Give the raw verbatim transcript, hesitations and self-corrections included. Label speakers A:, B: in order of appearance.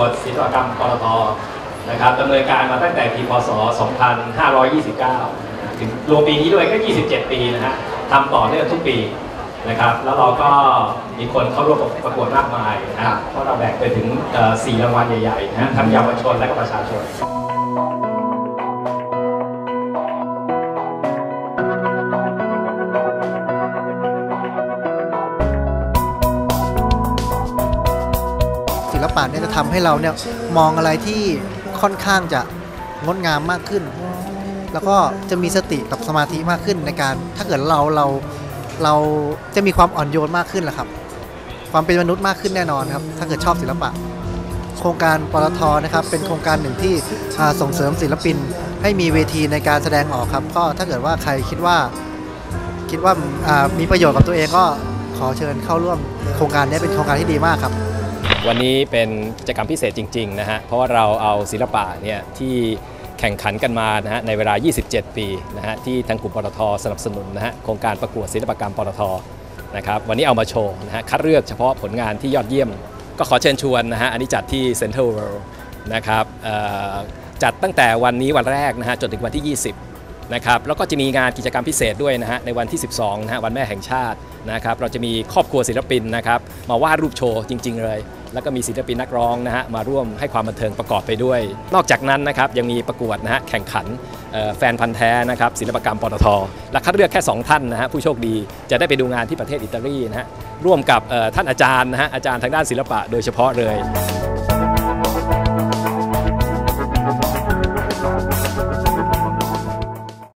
A: วดศิลปกรรมปตท.นะครับดำเนินการมาตั้งแต่ปีพ.ศ. สองพันห้าร้อยยี่สิบเก้าถึงรวมปีนี้ด้วยก็ยี่สิบเจ็ดปีนะฮะทำต่อเนื่องทุกปีนะครับแล้วเราก็มีคนเข้าร่วมประกวดมากมายนะครับเพราะเราแบ่งไปถึงสี่รางวัลใหญ่ๆนะทั้งเยาวชนและก็ประชาชน
B: ศิลปะเนี่ยจะทำให้เราเนี่ยมองอะไรที่ค่อนข้างจะงดงามมากขึ้นแล้วก็จะมีสติกับสมาธิมากขึ้นในการถ้าเกิดเราเราเราจะมีความอ่อนโยนมากขึ้นแหละครับความเป็นมนุษย์มากขึ้นแน่นอนครับถ้าเกิดชอบศิลปะโครงการปตท.นะครับเป็นโครงการหนึ่งที่ส่งเสริมศิลปินให้มีเวทีในการแสดงออกครับก็ถ้าเกิดว่าใครคิดว่าคิดว่ามีประโยชน์กับตัวเองก็ขอเชิญเข้าร่วมโครงการนี้เป็นโครงการที่ดีมากครับ
C: วันนี้เป็นกิจกรรมพิเศษจริงๆนะฮะเพราะว่าเราเอาศิลปะเนี่ยที่แข่งขันกันมานะฮะในเวลายี่สิบเจ็ดปีนะฮะที่ทางกลุ่มปตท.สนับสนุนนะฮะโครงการประกวดศิลปกรรมปตท.นะครับวันนี้เอามาโชว์นะฮะคัดเลือกเฉพาะผลงานที่ยอดเยี่ยมก็ขอเชิญชวนนะฮะอันนี้จัดที่เซ็นทรัลเวิลด์นะครับจัดตั้งแต่วันนี้วันแรกนะฮะจนถึงวันที่ยี่สิบนะครับแล้วก็จะมีงานกิจกรรมพิเศษด้วยนะฮะในวันที่สิบสองนะฮะวันแม่แห่งชาตินะครับเราจะมีครอบครัวศิลปินนะครับมาวาดรูปโชว์จริงๆเลยแล้วก็มีศิลปินนักร้องนะฮะมาร่วมให้ความบันเทิงประกอบไปด้วยนอกจากนั้นนะครับยังมีประกวดนะฮะแข่งขันแฟนพันธ์แท้นะครับศิลปกรรมปตท.และคัดเลือกแค่สองท่านนะฮะผู้โชคดีจะได้ไปดูงานที่ประเทศอิตาลีนะฮะร่วมกับท่านอาจารย์นะฮะอาจารย์ทางด้านศิลปะโดยเฉพาะเลย